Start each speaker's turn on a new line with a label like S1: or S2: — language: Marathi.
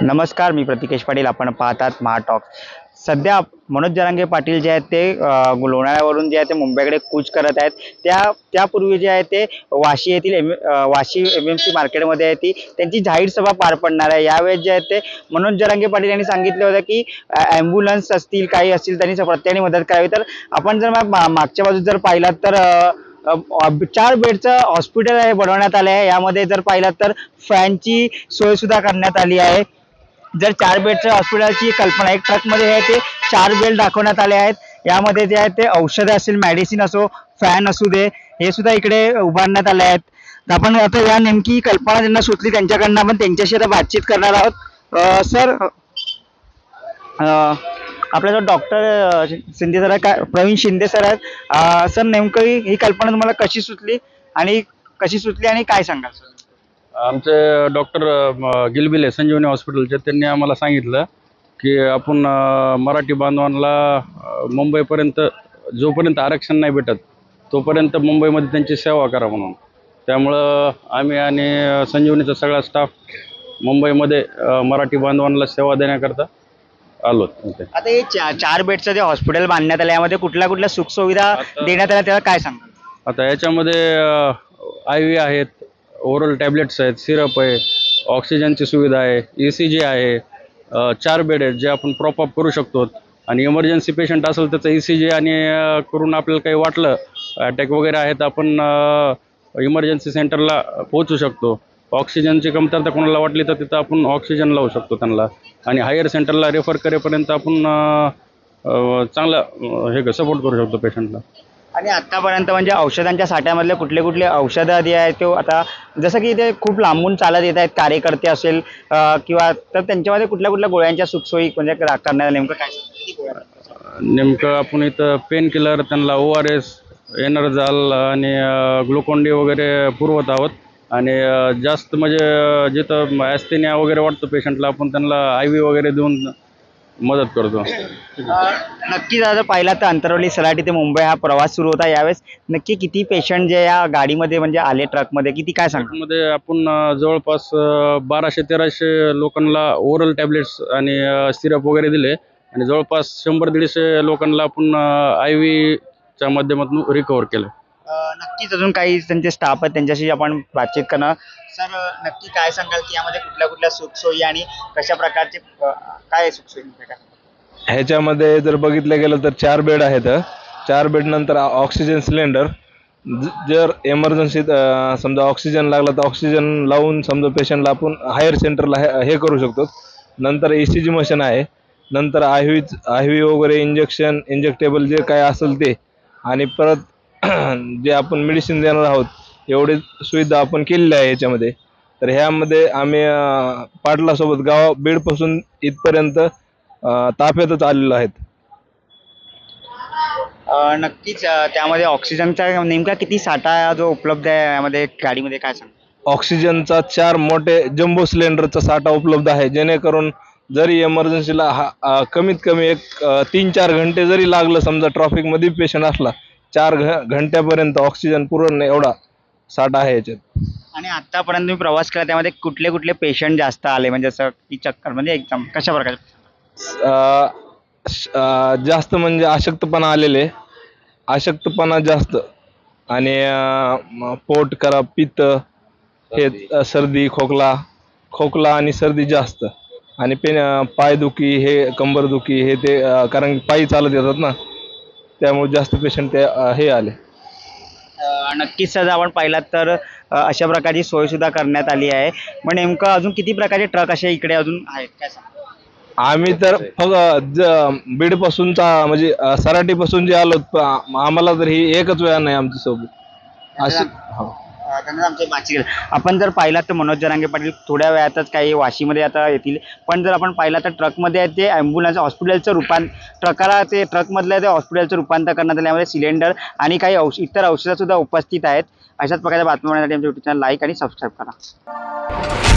S1: नमस्कार, मी प्रतिकेश पाटील. आपण पाहतात महाटॉक. सध्या मनोज जरांगे पाटील जे आहेत ते लोणावळ्यावरून जे आहे ते मुंबईकडे कूच करत आहेत. त्यापूर्वी जे आहे ते वाशी येथील वाशी MMC मार्केटमध्ये आहे ती त्यांची जाहीर सभा पार पडणार आहे. यावेळेस जे आहे ते मनोज जरांगे पाटील यांनी सांगितले होते की ॲम्ब्युलन्स असतील काही असतील त्यांनी प्रत्येकाने मदत करावी. तर आपण जर मागच्या बाजूत जर पाहिलात तर 4 बेडचं हॉस्पिटल आहे बनवण्यात आले आहे. यामध्ये जर पाहिलात तर फॅनची सोय सुद्धा करण्यात आली आहे. जर 4 बेडच्या हॉस्पिटलची कल्पना, एक ट्रकमध्ये आहे ते 4 बेड दाखवण्यात आले आहेत. यामध्ये जे आहे ते औषधं असेल, मेडिसिन असो, फॅन असू दे, हे सुद्धा इकडे उभारण्यात आले आहेत. तर आपण आता या नेमकी कल्पना ज्यांना सुचली त्यांच्याकडनं आपण त्यांच्याशी आता बातचीत करणार आहोत. सर, आपल्याला डॉक्टर शिंदे सर काय प्रवीण शिंदे सर आहेत. सर, नेमकं ही कल्पना तुम्हाला कशी सुचली आणि काय सांगाल सर?
S2: आमचे डॉक्टर गिलबिले संजीवनी हॉस्पिटलचे त्यांनी आम्हाला सांगितलं की आपण मराठी बांधवांना मुंबईपर्यंत जोपर्यंत आरक्षण नाही भेटत तोपर्यंत मुंबईमध्ये त्यांची सेवा करा म्हणून. त्यामुळं आम्ही आणि संजीवनीचा सगळा स्टाफ मुंबईमध्ये मराठी बांधवांना सेवा देण्याकरता आलो.
S1: आता हे 4 बेडचं जे हॉस्पिटल बांधण्यात आलं यामध्ये कुठल्या सुखसुविधा देण्यात आल्या त्याला काय सांगा?
S2: आता याच्यामध्ये IV आहेत, ओरल टॅब्लेट्स आहेत, सिरप आहे, ऑक्सिजनची सुविधा आहे, ECG आहे, 4 बेड आहेत जे आपण प्रॉप अप करू शकतो. आणि इमर्जन्सी पेशंट असेल त्याचं ECG आणि करून आपल्याला काही वाटलं अटॅक वगैरे आहे तर आपण इमर्जन्सी सेंटरला पोहोचू शकतो. ऑक्सिजनची कमतरता कोणाला वाटली तर तिथं आपण ऑक्सिजन लावू शकतो त्यांना. आणि हायर सेंटरला रेफर करेपर्यंत आपण चांगला सपोर्ट करू शकतो पेशंटला.
S1: आणि आतापर्यंत म्हणजे औषधांच्या साठ्यामधले कुठले औषधं आधी आहेत ते आता जसं की ते खूप लांबून चालत येत आहेत कार्यकर्ते असेल किंवा तर त्यांच्यामध्ये कुठल्या गोळ्यांच्या सुखसोयी म्हणजे करण्यात नेमकं काय?
S2: नेमकं आपण इथं पेन किलर त्यांना ORS, एनर्जाल आणि ग्लुकोन डी वगैरे पुरवत आहोत. आणि जास्त म्हणजे जिथं ॲस्थेनिया वगैरे वाटतं पेशंटला आपण त्यांना IV वगैरे देऊन मदत करतो.
S1: नक्कीच आता पाहिला तर अंतरवली सलाटी ते मुंबई हा प्रवास सुरू होता. यावेळेस नक्की किती पेशंट जे या गाडीमध्ये म्हणजे आले ट्रकमध्ये किती काय सांगा?
S2: मध्ये आपण जवळपास 1200-1300 लोकांना ओरल टॅब्लेट्स आणि सिरप वगैरे दिले आणि जवळपास 100-150 लोकांना आपण IVच्या माध्यमातून रिकवर केलं.
S1: नक्कीच अजून काही त्यांचे स्टाफ आहेत त्यांच्याशी आपण बातचीत करणार. सर, नक्की काय सांगाल की यामध्ये कुठल्या सुखसोयी आणि कशा प्रकारचे काय सुखसोयी?
S3: ह्याच्यामध्ये जर बघितलं गेलं तर 4 बेड आहेत. 4 बेड नंतर ऑक्सिजन सिलेंडर, जर इमर्जन्सीत समजा ऑक्सिजन लागला तर ऑक्सिजन लावून समजा पेशंटला आपण हायर सेंटरला हे करू शकतो. नंतर ECG मशीन आहे. नंतर IV वगैरे इंजेक्टेबल जे काय असेल ते, आणि परत जे आपण मेडिसिन देणार आहोत एवढे सुविधा आपण केलेल्या आहे याच्यामध्ये. तर ह्यामध्ये आम्ही पाटलासोबत बीडपासून इथपर्यंत ताफ्यातच आलेलो आहेत.
S1: नक्कीच त्यामध्ये ऑक्सिजनचा नेमका किती साठा जो उपलब्ध आहे यामध्ये गाडीमध्ये काय सांग?
S3: ऑक्सिजनचा 4 मोठे जम्बो सिलेंडरचा साठा उपलब्ध आहे, जेणेकरून जरी इमर्जन्सीला कमीत कमी एक 3-4 घंटे जरी लागलं, समजा ट्रॉफिकमध्ये पेशंट असला 4 घंट्यापर्यंत ऑक्सिजन पुरवणे एवढा साठा आहे याच्यात.
S1: आणि आतापर्यंत तुम्ही प्रवास केला त्यामध्ये कुठले पेशंट जास्त आले म्हणजे असं की चक्कर म्हणजे एकदम कशा प्रकारे?
S3: जास्त म्हणजे अशक्तपणा जास्त, आणि पोट खराब, पित्त, हे सर्दी, खोकला आणि सर्दी जास्त, आणि पायदुखी, हे कंबरदुखी, हे ते कारण पायी चालत येतात ना, त्यामुळे जास्त पेशंट हे आले.
S1: नक्कीच सर, आपण पाहिलात तर अशा प्रकारची सोय सुद्धा करण्यात आली आहे. मग नेमकं अजून किती प्रकारचे ट्रक असे इकडे अजून आहेत काय सांगा?
S3: आम्ही तर फक्त बीडपासूनचा म्हणजे सराटीपासून जे आलो आम्हाला तर ही एकच वेळा नाही आमच्या सोबत अशी.
S1: आमचे बातचीत आपण जर पाहिलात तर मनोज जरांगे पाटील थोड्या वेळातच काही वाशीमध्ये आता येतील. पण जर आपण पाहिला तर ट्रकमध्ये ते ॲम्ब्युलन्स हॉस्पिटलचं ट्रकमधलं ते हॉस्पिटलचं रूपांतर करण्यात आलं. यामध्ये सिलेंडर आणि काही इतर औषधं सुद्धा उपस्थित आहेत. अशाच प्रकारच्या बातम्या मिळण्यासाठी आमच्या YouTube चॅनल लाईक आणि सबस्क्राईब करा.